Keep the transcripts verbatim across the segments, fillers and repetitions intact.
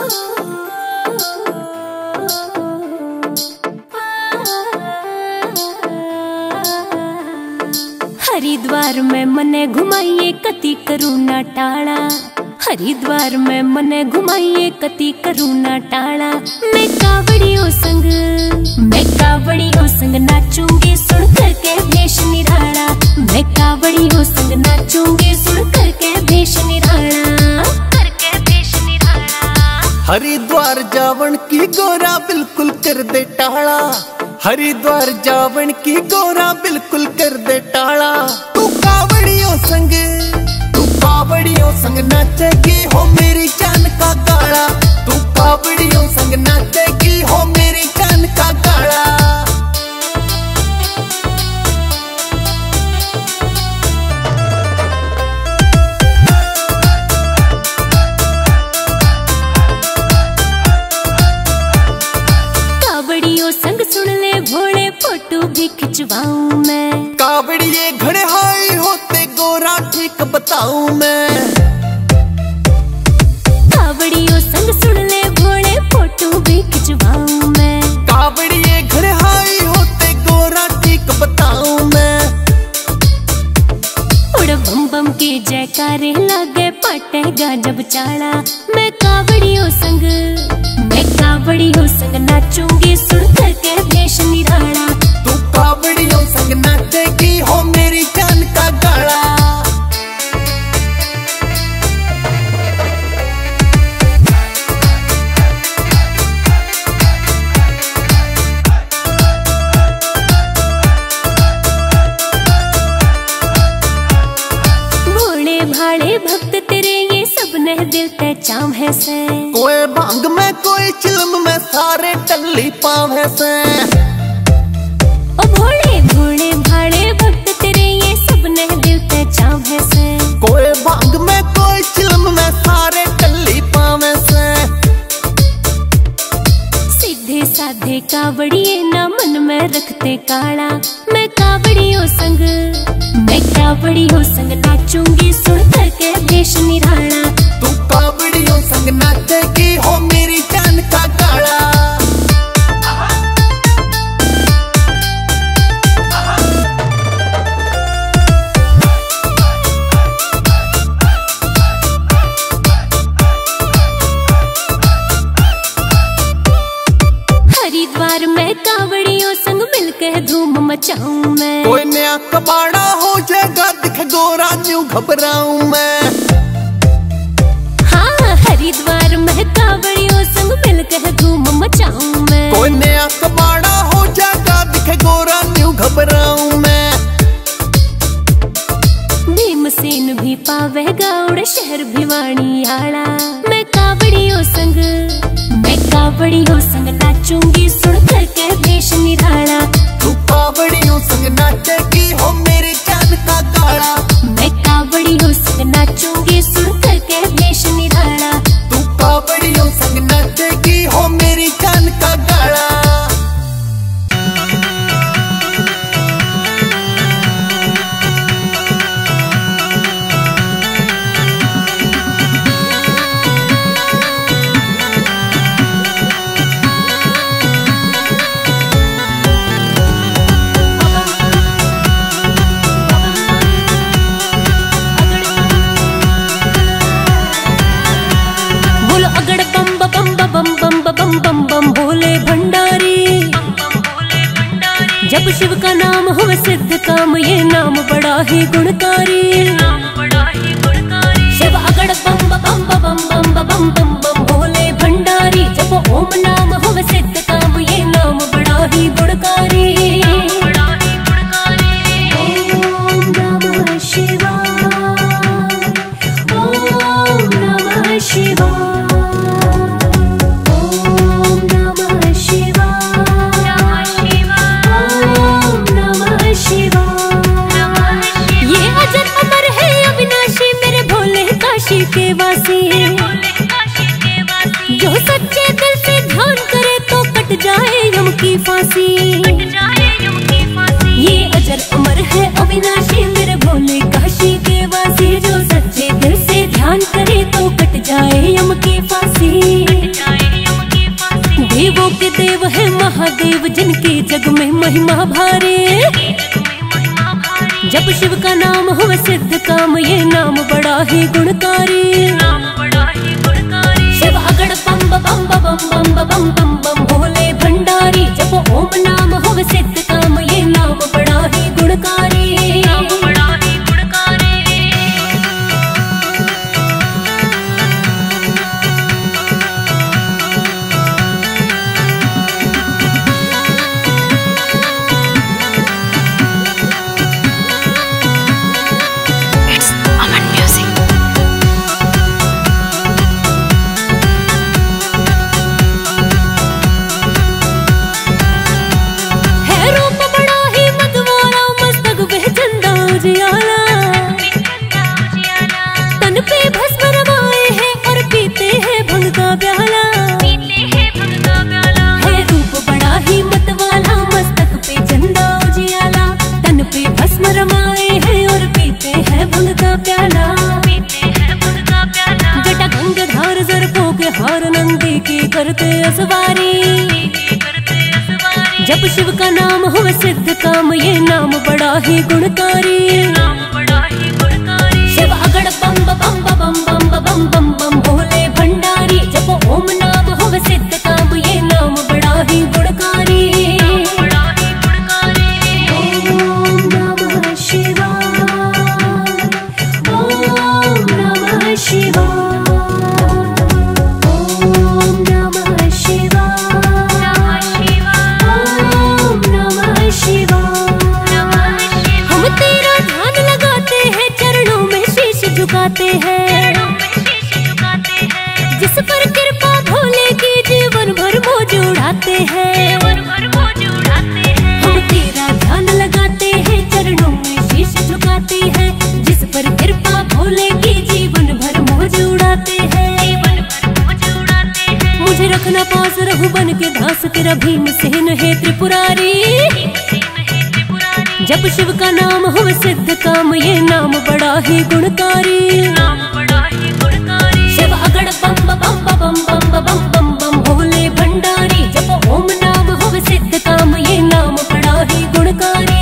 हरिद्वार में मने घुमाइए कति करुणा टाला, हरिद्वार में मने घुमाइए कति करुणा टाला। मैं कावड़ियों संग मैं कावड़ियों संग नाचूंगी सुन करके भेष निराला, मैं कावड़ियों संग नाचूंगी सुन करके भेष निराला, करके भेष निराला। हरिद्वार जावन की गोरा बिल्कुल कर दे टाला, हरिद्वार जावन की गोरा बिल्कुल कर दे टाला। तू कावड़ियों संग तू कावड़ियों संग नाचेगी हो मेरी जान का गाड़ा, तू कावड़ियों संग नाचेगी हो मेरी जान का गाड़ा। कावड़ियों संग सुन ले भोले फोटो भी खिंचवाऊं मैं, कावड़िए घड़े हाई होते गोरा ठीक बताऊं मैं। कावड़ियों संग सुन ले भोले फोटो भी खिंचवाऊं मैं, कावड़िए घड़े हाई होते गोरा ठीक बताऊं मैं। उड़ बम बम के जयकारे लागे पटेगा जब चाला, मैं कावड़ियों संग मैं कावड़ियों संग नाचूंगी सुन करके भेष निराला, तू कावड़ियों संग नाचेगी हो मेरी जान का गाड़ा। भोले भाले भक्त तेरे ये सब ने दिल ते चाम है से, कोई भांग में कोई चिलम में सारे टल्ली पाव है से। ओ भोले भोले भाले भक्त तेरे ये सब ने दिल ते चाम है से, कोई भांग में कोई चिलम में सारे टल्ली पाव है से। सीधे साधे कावड़िए ना मन में रखते काला, मैं कावड़ियों संग मैं कावड़ियों संग नाचूंगी सुन करके भेष निराला, तू कावड़ियों संग नाचेगी हो मेरी जान का गाड़ा। हरिद्वार में कावड़ियों संग मिलकर धूम मचाऊं मैं, कोई नया कबाड़ा हो जाएगा दिख गोरा न्यू घबराऊं मैं। हाँ हरिद्वार में कावड़ियों संग मिलकर धूम मचाऊं मैं, कोई नया कबाड़ा हो जाएगा दिख गोरा न्यू घबराऊं मैं। भीमसेन भी पावेगा उड़ शहर भिवानी आला, मैं कावड़ियों संग मैं कावड़ियों संग नाचूंगी सुन करके भेष निराला, तू कावड़ियों संग नाचेगी हो मेरी जान का गाड़ा, मैं कावड़ियों संग नाचूंगी सुन करके भेष निराला, तू कावड़ियों संग नाचेगी हो मेरी जान का गाड़ा। बम बम बम भोले भंडारी, जब शिव का नाम हो सिद्ध काम ये नाम बड़ा ही गुणकारी। शिव अगड़ बम बम बम बम बम बम बम भोले भंडारी, जब ओम नाम हो सिद्ध काम ये नाम बड़ा ही गुणकारी। ओम नमः शिवाय, ओम नमः शिवाय, के वासी जो सच्चे दिल से ध्यान करे तो कट जाए यम की फांसी। ये अजर अमर है अविनाशी मेरे भोले काशी के वासी, जो सच्चे दिल से ध्यान करे तो कट जाए यम की फांसी। महिमा भारी। जब शिव का नाम हो सिद्ध काम, ये नाम बड़ा ही गुणकारी। शिव अगड़ बम बम बम बम बम बम बम भोले भंडारी। जब ओम नाम हो सिद्ध काम, ये नाम बड़ा ही गुणकारी। करते असवारी। जब शिव का नाम हो सिद्ध काम, ये नाम बड़ा ही गुणकारी। शिव अगड़ बम बम बम बम बम बम बम भोले भंडारी। जब ओम नाम हो सिद्ध काम, ये नाम बड़ा ही गुणकारी। ओम नमः शिवाय, ओम नमः शिवाय। झुकाते हैं, जिस पर कृपा भोले की जीवन भर मौज उड़ाते हैं। हम तेरा ध्यान लगाते हैं, चरणों में शीश झुकाते हैं। जिस पर कृपा भोले की जीवन भर मौज उड़ाते हैं। मुझे रखना पास रहू बन के दास, तेरा भीमसेन है त्रिपुरारी। जब शिव का नाम हो सिद्ध काम, ये नाम बड़ा ही गुणकारी। शिव अगड़ बम बम बम बम बम बम बम भोले भंडारी। जब ओम नाम हो सिद्ध काम, ये नाम बड़ा ही गुणकारी।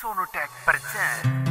Sonotek present.